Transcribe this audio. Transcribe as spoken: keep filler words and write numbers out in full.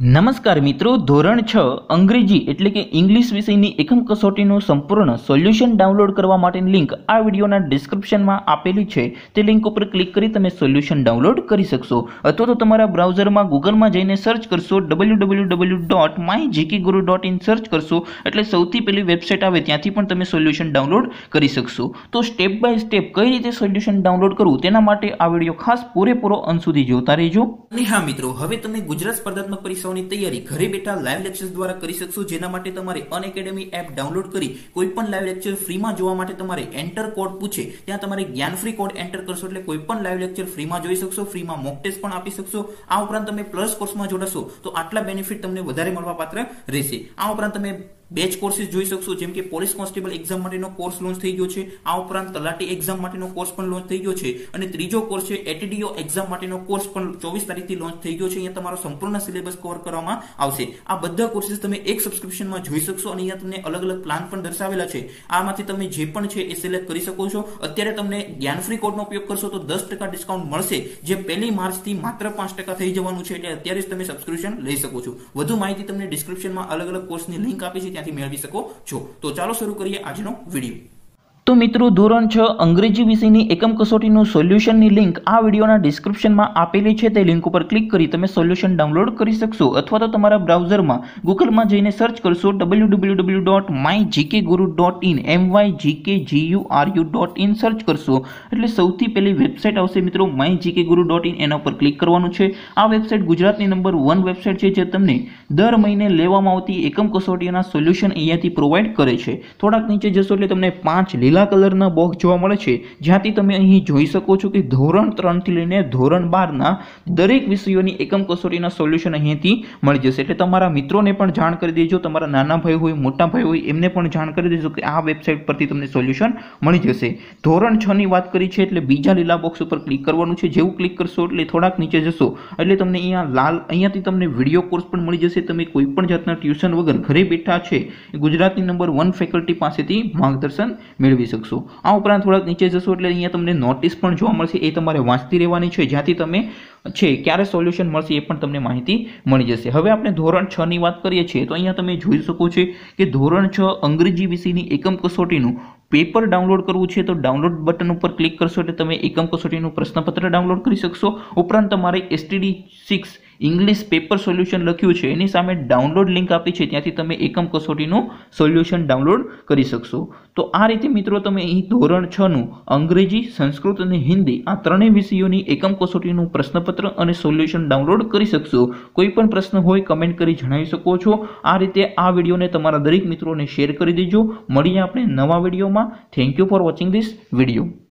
નમસ્કાર મિત્રો, ધોરણ છ અંગ્રેજી એટલે કે ઇંગ્લિશ વિષયની એકમ કસોટીનું સંપૂર્ણ સોલ્યુશન ડાઉનલોડ કરવા માટેની લિંક આ વિડીયોના ડિસ્ક્રિપ્શનમાં આપેલી છે. તે લિંક ઉપર ક્લિક કરી તમે સોલ્યુશન ડાઉનલોડ કરી શકશો, અથવા તો તમારા બ્રાઉઝરમાં ગૂગલમાં જઈને સર્ચ કરશો W W W dot my GK ગુરુ ડોટ ઇન સર્ચ કરશો એટલે સૌથી પહેલી વેબસાઇટ આવે ત્યાંથી પણ તમે સોલ્યુશન ડાઉનલોડ કરી શકશો. તો સ્ટેપ બાય સ્ટેપ કઈ રીતે સોલ્યુશન ડાઉનલોડ કરવું તેના માટે આ વિડીયો ખાસ પૂરેપૂરો અંત સુધી જોતા રહેજો. અને હા મિત્રો, હવે તમે ગુજરાત સ્પર્ધાત્મક પરીક્ષાઓની તૈયારી ઘરે બેઠા લાઈવ લેક્ચર્સ દ્વારા કરી શકશો. જેના માટે તમારે અનએકેડમી એપ ડાઉનલોડ કરી કોઈ પણ લાઈવ લેક્ચર ફ્રીમાં જોવા માટે તમારે એન્ટર કોડ પૂછે ત્યાં તમારે જ્ઞાન ફ્રી કોડ એન્ટર કરશો એટલે કોઈ પણ લાઈવ લેક્ચર ફ્રીમાં જોઈ શકશો, ફ્રીમાં મોક ટેસ્ટ પણ આપી શકશો. આ ઉપરાંત તમે પ્લસ કોર્સમાં જોડાશો તો આટલા બેનિફિટ તમને વધારે મળવા પાત્ર રહેશે. આ ઉપરાંત તમે બેચ કોર્सेस જોઈ શકશો, જેમ કે પોલીસ કોન્સ્ટેબલ એક્ઝામ માટેનો કોર્સ લોન્ચ થઈ ગયો છે. આ ઉપરાંત તલાટી એક્ઝામ માટેનો કોર્સ પણ લોન્ચ થઈ ગયો છે. અને ત્રીજો કોર્સ છે એટીડીઓ એક્ઝામ માટેનો કોર્સ પણ ચોવીસ તારીખથી લોન્ચ થઈ ગયો છે. અહીંયા તમારો સંપૂર્ણ સિલેબસ કવર કરવામાં આવશે. આ બધા કોર્सेस તમે એક સબસ્ક્રિપ્શનમાં જોઈ શકશો અને અહીંયા તમને અલગ અલગ પ્લાન પણ દર્શાવેલા છે. આમાંથી તમે જે પણ છે એ સિલેક્ટ કરી શકો છો. અત્યારે તમને જ્ઞાન ફ્રી કોડનો ઉપયોગ કરશો તો દસ ટકા ડિસ્કાઉન્ટ મળશે, જે પહેલી માર્ચથી માત્ર પાંચ ટકા થઈ જવાનું છે. એટલે અત્યારે જ તમે સબસ્ક્રિપ્શન લઈ શકો છો. વધુ માહિતી તમને ડિસ્ક્રિપ્શનમાં અલગ અલગ કોર્સની લિંક આપી છે, ત્યાંથી મેળવી શકો છો. તો ચાલો શરૂ કરીએ આજનો વિડીયો. તો મિત્રો, ધોરણ છ અંગ્રેજી વિષયની એકમ કસોટીનું સોલ્યુશનની લિંક આ વિડીયોના ડિસ્ક્રિપ્શનમાં આપેલી છે. તે લિંક ઉપર ક્લિક કરી તમે સોલ્યુશન ડાઉનલોડ કરી શકશો, અથવા તો તમારા બ્રાઉઝરમાં ગૂગલમાં જઈને સર્ચ કરશો W W W dot my GK ગુરુ dot in M Y G K G U R U dot in search કરશો એટલે સૌથી પહેલી વેબસાઇટ આવશે મિત્રો, માય જીકે ગુરુ ડોટ ઇન. એના ઉપર ક્લિક કરવાનું છે. આ વેબસાઇટ ગુજરાતની નંબર વન વેબસાઇટ છે, જે તમને દર મહિને લેવામાં આવતી એકમ કસોટીના સોલ્યુશન અહીંયાથી પ્રોવાઈડ કરે છે. થોડાક નીચે જશો એટલે તમને પાંચ લીલા કલરના બોક્સ જોવા મળે છે, જ્યાંથી તમે અહીં જોઈ શકો છો કે ધોરણ ત્રણ થી લઈને ધોરણ બાર ના દરેક વિષયોની એકમ કસોટીના સોલ્યુશન અહીંયાથી મળી જશે. એટલે તમારા મિત્રોને પણ જાણ કરી દેજો, તમારા નાના ભાઈ હોય, મોટા ભાઈ હોય, એમને પણ જાણ કરી દેજો કે આ વેબસાઇટ પરથી તમને સોલ્યુશન મળી જશે. ધોરણ છ ની વાત કરી છે એટલે બીજા લીલા બોક્સ ઉપર ક્લિક કરવાનું છે. જેવું ક્લિક કરશો એટલે થોડાક નીચે જશો એટલે તમને અહીંયા લાલ અહીંયાથી તમને વિડીયો કોર્સ પણ મળી જશે. તમે કોઈ પણ જાતના ટ્યુશન વગર ઘરે બેઠા છે ગુજરાતની નંબર વન ફેકલ્ટી પાસેથી માર્ગદર્શન મેળવી શકશો. આ ઉપરાંત થોડાક નીચે જશો એટલે અહીંયા તમને નોટિસ પણ જોવા મળશે. એ તમારે વાંચતી રહેવાની છે, જ્યાંથી તમે છે ક્યારે સોલ્યુશન મળશે એ પણ તમને માહિતી મળી જશે. હવે આપણે ધોરણ છ ની વાત કરીએ છીએ તો અહીંયા તમે જોઈ શકો છો કે ધોરણ છ અંગ્રેજી વિષયની એકમ કસોટીનું પેપર ડાઉનલોડ કરવું છે તો ડાઉનલોડ બટન ઉપર ક્લિક કરશો એટલે તમે એકમ કસોટીનું પ્રશ્નપત્ર ડાઉનલોડ કરી શકશો. ઉપરાંત તમારે STD six English paper solution લખ્યું છે એની સામે ડાઉનલોડ લિંક આપી છે, ત્યાંથી તમે એકમ કસોટીનું સોલ્યુશન ડાઉનલોડ કરી શકશો. તો આ રીતે મિત્રો તમે અહીં ધોરણ છ નું અંગ્રેજી, સંસ્કૃત અને હિન્દી આ ત્રણેય વિષયોની એકમ કસોટીનું પ્રશ્નપત્ર અને સોલ્યુશન ડાઉનલોડ કરી શકશો. કોઈ પણ પ્રશ્ન હોય કમેન્ટ કરી જણાવી શકો છો. આ રીતે આ વિડીયોને તમારા દરેક મિત્રોને શેર કરી દેજો. મળીએ આપણે નવા વિડીયોમાં. Thank you for watching this video.